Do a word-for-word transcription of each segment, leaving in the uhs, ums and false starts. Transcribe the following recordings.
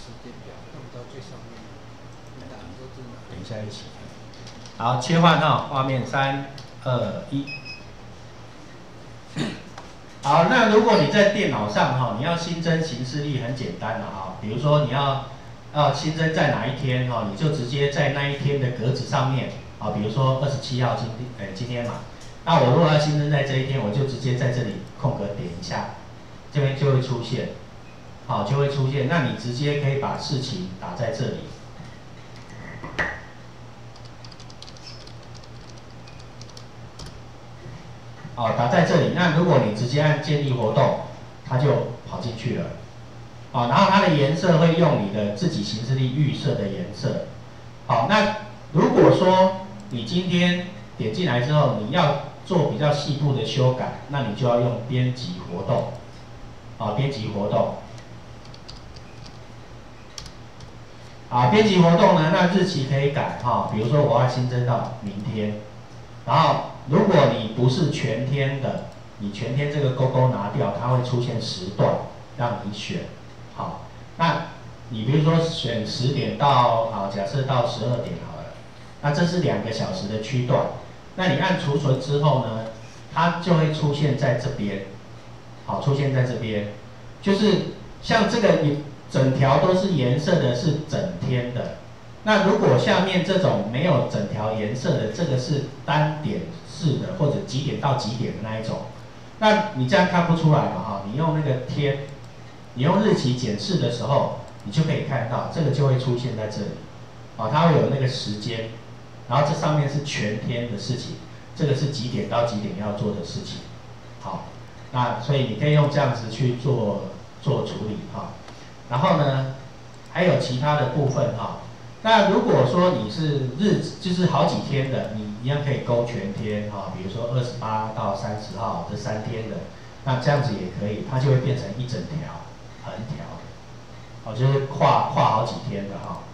时间表，看不到最上面的，你打的都是哪？ 等一下一起。好，切换哈，画面三二一。好，那如果你在电脑上哈，你要新增行事历很简单的哈，比如说你要要新增在哪一天哈，你就直接在那一天的格子上面啊，比如说二十七号今天呃今天嘛，那我如果要新增在这一天，我就直接在这里空格点一下，这边就会出现，好就会出现，那你直接可以把事情打在这里。哦，打在这里。那如果你直接按建立活动，它就跑进去了。哦，然后它的颜色会用你的自己行事历预设的颜色。好，那如果说你今天点进来之后，你要做比较细部的修改，那你就要用编辑活动。啊，编辑活动。啊，编辑活动呢，那日期可以改哈，比如说我要新增到明天，然后如果你不是全天的，你全天这个勾勾拿掉，它会出现时段让你选。好，那你比如说选十点到好，假设到十二点好了，那这是两个小时的区段，那你按储存之后呢，它就会出现在这边，好，出现在这边，就是像这个你整条都是颜色的，是整天的。那如果下面这种没有整条颜色的，这个是单点式的，或者几点到几点的那一种，那你这样看不出来嘛哈？你用那个天，你用日期检视的时候，你就可以看到这个就会出现在这里，啊，它会有那个时间，然后这上面是全天的事情，这个是几点到几点要做的事情，好，那所以你可以用这样子去做做处理哈，然后呢，还有其他的部分哈。那如果说你是日就是好几天的，你一样可以勾全天哈，比如说二十八到三十号这三天的，那这样子也可以，它就会变成一整条横条的，哦，就是跨跨好几天的哈。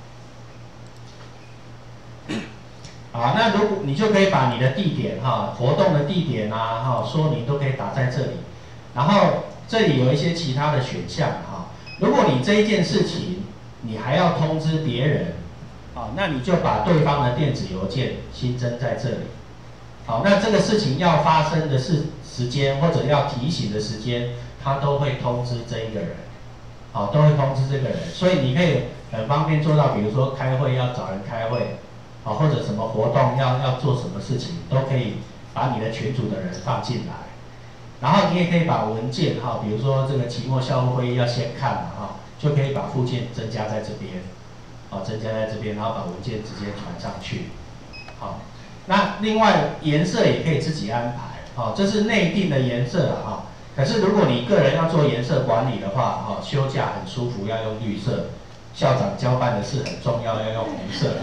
好，那如果你就可以把你的地点哈，活动的地点啊哈，说明都可以打在这里，然后这里有一些其他的选项哈，如果你这一件事情你还要通知别人。好，那你就把对方的电子邮件新增在这里。好，那这个事情要发生的是时间或者要提醒的时间，他都会通知这一个人。好，都会通知这个人，所以你可以很方便做到，比如说开会要找人开会，啊，或者什么活动要要做什么事情，都可以把你的群组的人放进来。然后你也可以把文件哈，比如说这个期末校务会议要先看嘛哈，就可以把附件增加在这边。好，增加在这边，然后把文件直接传上去。好，那另外颜色也可以自己安排。好，这是内定的颜色了哈。可是如果你个人要做颜色管理的话，哈，休假很舒服要用绿色，校长交办的事很重要要用红色，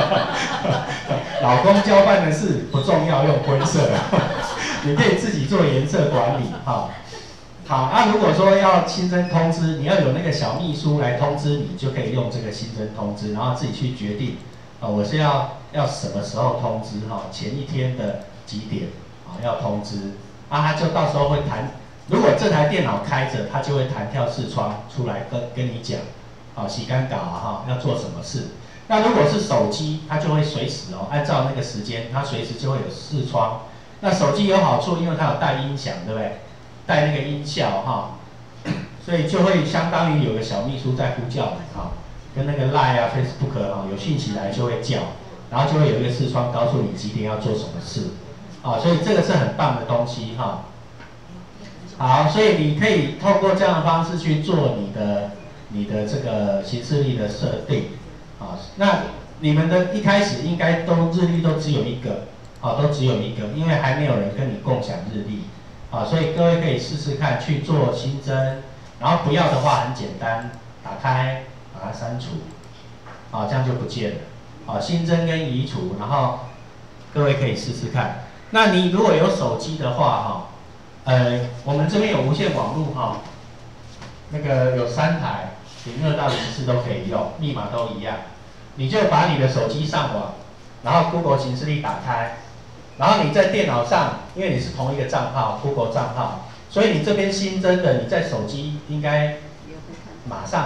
老公交办的事不重要用灰色。你可以自己做颜色管理哈。好，那、啊、如果说要新增通知，你要有那个小秘书来通知你，就可以用这个新增通知，然后自己去决定，啊，我是要要什么时候通知哈，前一天的几点啊要通知，啊，他就到时候会弹，如果这台电脑开着，它就会弹跳视窗出来跟跟你讲，啊，洗干稿啊哈，要做什么事。那如果是手机，它就会随时哦，按照那个时间，它随时就会有视窗。那手机有好处，因为它有带音响，对不对？带那个音效哈，所以就会相当于有个小秘书在呼叫你哈，跟那个 Line 啊 Facebook 哈，有讯息来就会叫，然后就会有一个视窗告诉你几点要做什么事，啊，所以这个是很棒的东西哈。好，所以你可以透过这样的方式去做你的你的这个行事历的设定，啊，那你们的一开始应该都日历都只有一个，啊，都只有一个，因为还没有人跟你共享日历。啊，所以各位可以试试看去做新增，然后不要的话很简单，打开把它删除，啊，这样就不见了。啊，新增跟移除，然后各位可以试试看。那你如果有手机的话，哈，呃，我们这边有无线网络哈，那个有三台，零二到零四都可以用，密码都一样。你就把你的手机上网，然后 Google 行事历打开。然后你在电脑上，因为你是同一个账号 ，Google 账号，所以你这边新增的，你在手机应该马上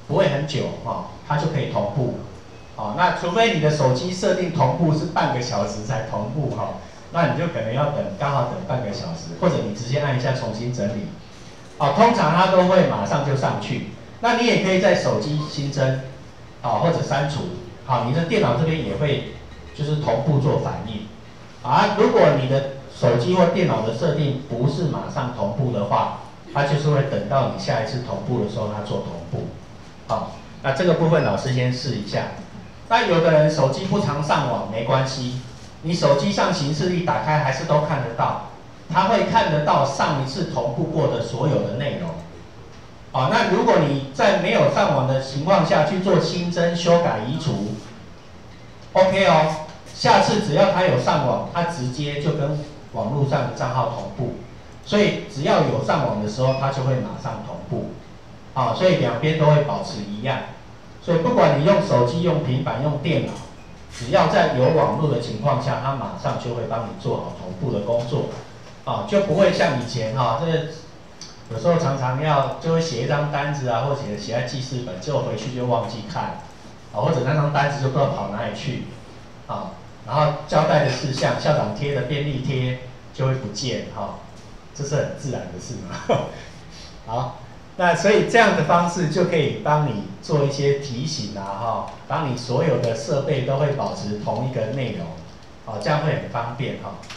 不会很久哈、哦，它就可以同步。哦，那除非你的手机设定同步是半个小时才同步哈、哦，那你就可能要等，刚好等半个小时，或者你直接按一下重新整理。哦，通常它都会马上就上去。那你也可以在手机新增，啊、哦、或者删除，好、哦，你的电脑这边也会就是同步做反应。啊，如果你的手机或电脑的设定不是马上同步的话，它就是会等到你下一次同步的时候，它做同步。好，那这个部分老师先试一下。那有的人手机不常上网没关系，你手机上行事历打开还是都看得到，它会看得到上一次同步过的所有的内容。好，那如果你在没有上网的情况下去做新增、修改、移除 ，OK 哦。下次只要它有上网，它直接就跟网络上的账号同步，所以只要有上网的时候，它就会马上同步。好，所以两边都会保持一样。所以不管你用手机、用平板、用电脑，只要在有网络的情况下，它马上就会帮你做好同步的工作。啊，就不会像以前哈，这有时候常常要就会写一张单子啊，或者写在记事本，结果回去就忘记看，啊，或者那张单子就不知道跑哪里去，啊。然后交代的事项，校长贴的便利贴就会不见哈、哦，这是很自然的事嘛。好，那所以这样的方式就可以帮你做一些提醒啊哈、哦，当你所有的设备都会保持同一个内容，哦，这样会很方便哈、哦。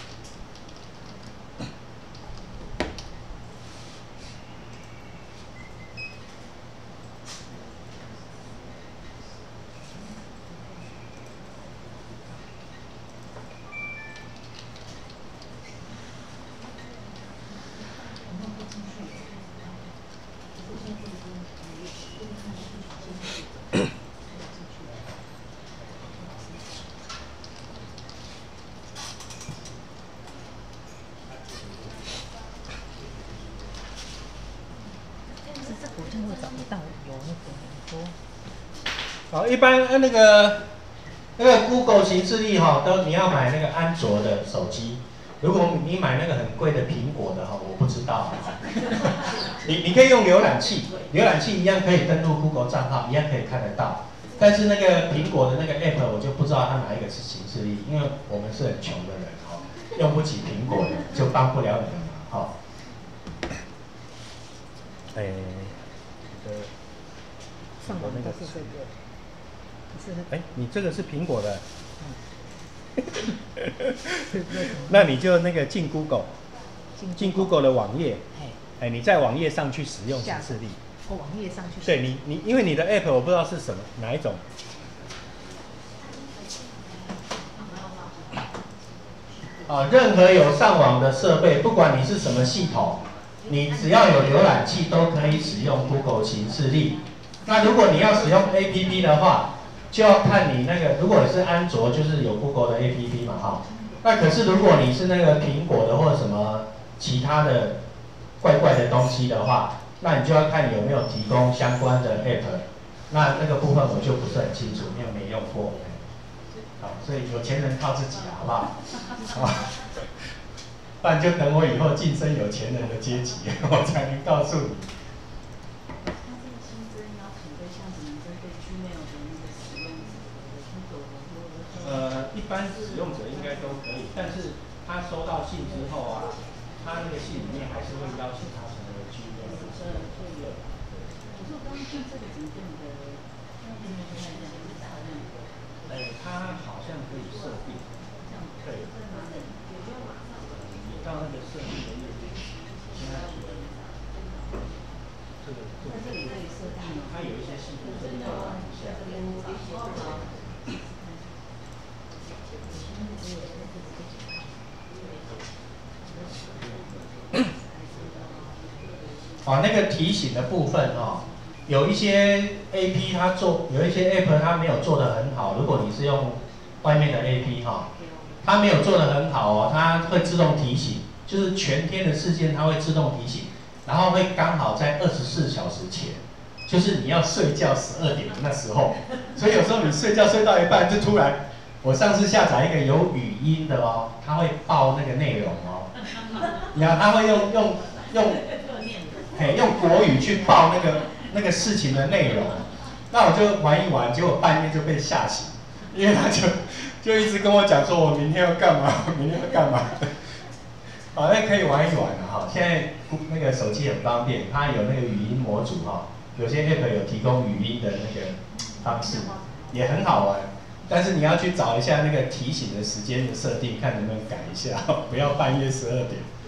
好，一般呃那个那个 Google 行事历哈，都你要买那个安卓的手机。如果你买那个很贵的苹果的哈，我不知道。你你可以用浏览器，浏览器一样可以登录 Google 账号，一样可以看得到。但是那个苹果的那个 App 我就不知道它哪一个是行事历，因为我们是很穷的人哈，用不起苹果的就帮不了你们哈。哎，呃， 上网那个是这个。 哎，你这个是苹果的，那你就那个进 Google， 进 Google 的网页，哎，你在网页上去使用行事历。 哦，网页上去。 对你，你因为你的 App 我不知道是什么哪一种。啊，任何有上网的设备，不管你是什么系统，你只要有浏览器都可以使用 Google 行事历。那如果你要使用 A P P 的话，就要看你那个，如果是安卓，就是有 Google 的 A P P 嘛，哈。那可是如果你是那个苹果的或者什么其他的怪怪的东西的话，那你就要看有没有提供相关的 App。那那个部分我就不是很清楚，因为没用过。好，所以有钱人靠自己啊，好不好？好，不然就等我以后晋升有钱人的阶级，我才能告诉你。呃，一般使用者应该都可以，但是他收到信之后啊，他那个信里面还是会邀请他成为 G M。可是我刚刚看这个怎么用的？呃，他好像可以设定，对，你到那个设定的页面，现在觉得这个这个，它有一些细部设定要按一下。啊，那个提醒的部分哦，有一些 A P 它做，有一些 App 它没有做得很好。如果你是用外面的 A P 哈、哦，它没有做得很好哦，它会自动提醒，就是全天的事件它会自动提醒，然后会刚好在二十四小时前，就是你要睡觉十二点的那时候，所以有时候你睡觉睡到一半就突然，我上次下载一个有语音的哦，它会报那个内容哦，然后它会用用用。嘿，用国语去报那个那个事情的内容， 那我就玩一玩，结果半夜就被吓醒，因为他就就一直跟我讲说，我明天要干嘛，明天要干嘛。好，那可以玩一玩了哈。现在那个手机很方便，它有那个语音模组哈，有些 app 有提供语音的那个方式，也很好玩。但是你要去找一下那个提醒的时间的设定，看能不能改一下，不要半夜十二点。